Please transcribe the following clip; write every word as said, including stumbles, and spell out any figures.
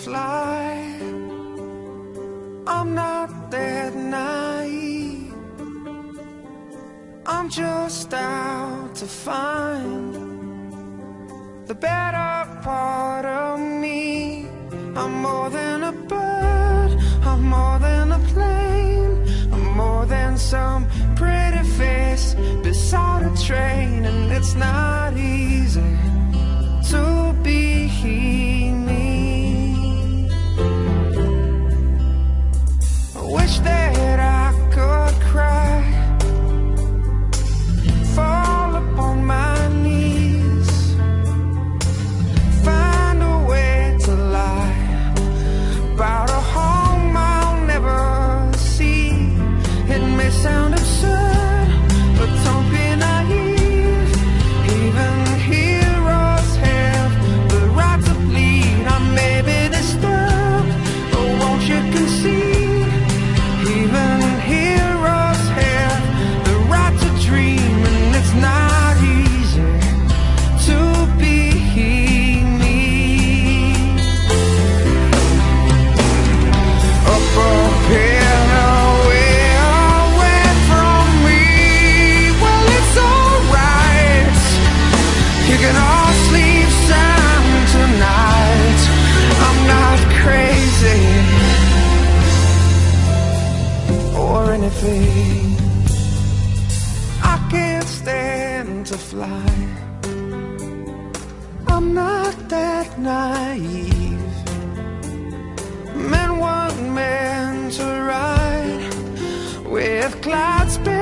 fly. I'm not that naive. I'm just out to find the better part of me. I'm more than a bird, I'm more than a plane, I'm more than some pretty face beside a train. And it's not easy to be me. I wish that I could cry, fall upon my knees, find a way to lie about a home I'll never see. It may sound absurd, but don't be naive. Even heroes have the right to bleed. I may be disturbed, but won't you concede? Even heroes have the right to dream, and it's not easy to be me. Up up here, away, away from me. Well, it's alright, you can all sleep sound tonight. I'm not crazy or anything. I can't stand to fly. I'm not that naive. Men weren't meant to ride with clouds.